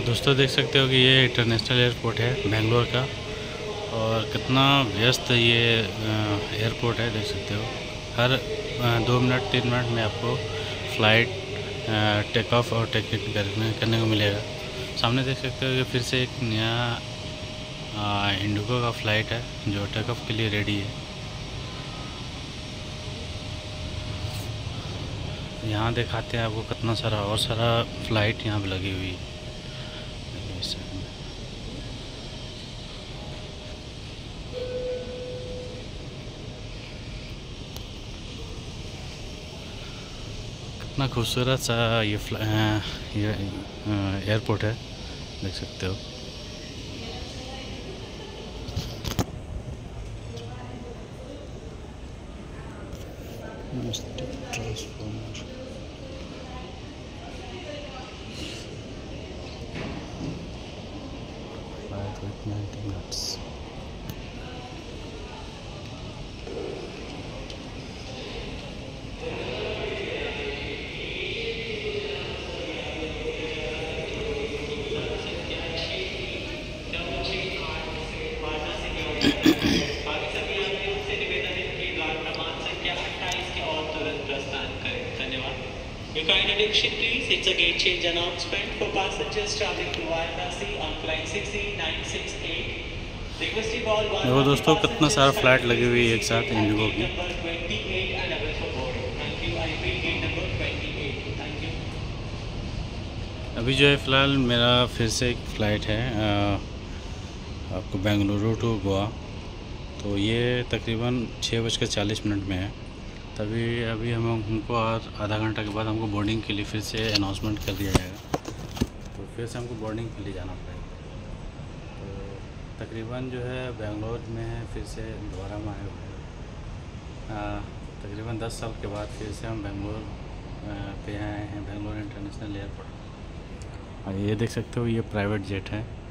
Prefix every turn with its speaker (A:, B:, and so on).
A: दोस्तों देख सकते हो कि ये इंटरनेशनल एयरपोर्ट है बेंगलोर का, और कितना व्यस्त ये एयरपोर्ट है। देख सकते हो हर 2 मिनट 3 मिनट में आपको फ़्लाइट टेक ऑफ और टेक इन करने को मिलेगा। सामने देख सकते हो कि फिर से एक नया इंडिगो का फ़्लाइट है जो टेक ऑफ के लिए रेडी है। यहाँ दिखाते हैं आपको कितना सारा और सारा फ़्लाइट यहाँ पे लगी हुई है। कितना खूबसूरत सा ये एयरपोर्ट है, देख सकते हो। Transformer with 90 knots।
B: Your kind attention please, it's a gate change announcement for passengers traveling to Varanasi on flight 6E968. Requesting all
A: देखो दोस्तों कितना सारा फ्लाइट लगी हुई है एक साथ इंडिगो की। अभी जो है फ़िलहाल मेरा फिर से एक फ़्लाइट है आपको बेंगलुरु टू गोवा। तो ये तकरीबन 6:40 में है। तभी अभी हमको आधा घंटा के बाद हमको बोर्डिंग के लिए फिर से अनाउंसमेंट कर दिया जाएगा। तो फिर से हमको बोर्डिंग के लिए जाना पड़ेगा। तो तकरीबन जो है बेंगलोर में है, फिर से दोबारा हम आए हुए हैं। तकरीबन 10 साल के बाद फिर से हम बेंगलोर पे आए हैं, बेंगलोर इंटरनेशनल एयरपोर्ट। और ये देख सकते हो ये प्राइवेट जेट है।